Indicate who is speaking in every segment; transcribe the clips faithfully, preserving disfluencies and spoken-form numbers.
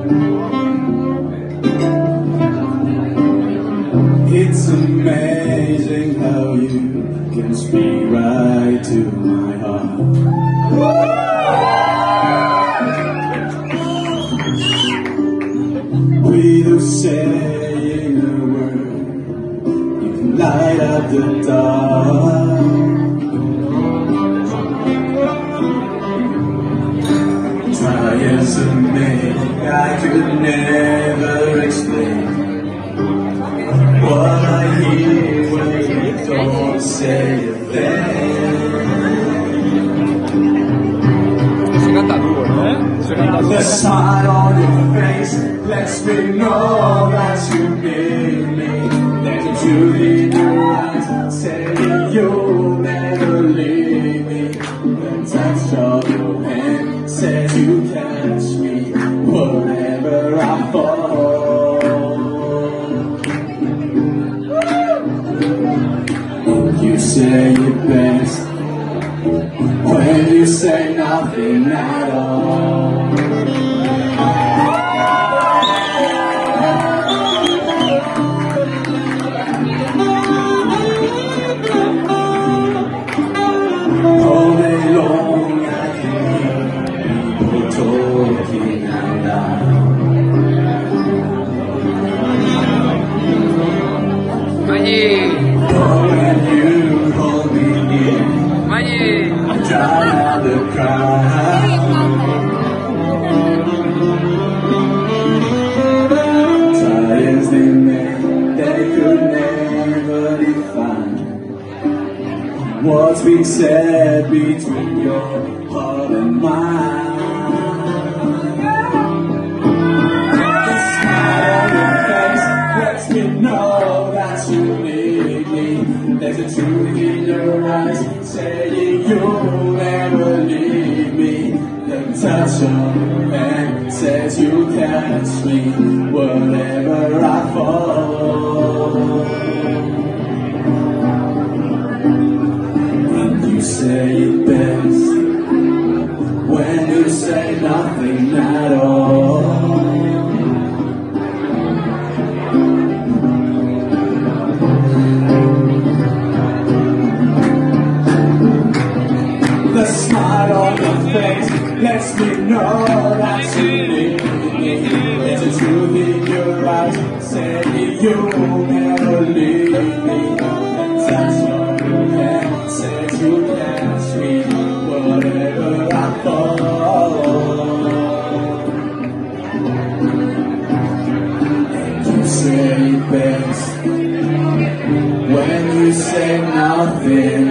Speaker 1: It's amazing how you can speak right to my heart. Without saying a word, you can light up the dark. Try as I may, I could never explain what I hear when you don't say a thing. The smile on your face lets me know that you need me. There's a truth in your eyes saying you'll never leave me. The touch of your hand says you catch me whenever I fall. You say it best when you say nothing at all. All day long I can hear people talking out loud. Drown out the crowd. Tired as they may, they could never define what's being said between your heart and mine. The smile on your face lets me know that you need me. There's a truth in your eyes saying you'll never leave me. The touch of your hand says you'll catch me wherever I fall. And you say it best when you say nothing at all. The smile on your face lets me know that you need me. There's a truth in your eyes saying you'll never leave me. The touch of your hand says you'll catch me wherever I fall. And you say it best when you say nothing.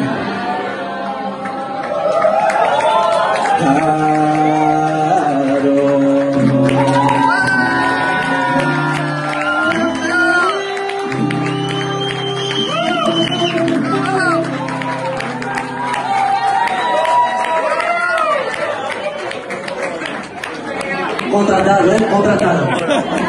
Speaker 2: Contratado, ¿eh? Contratado.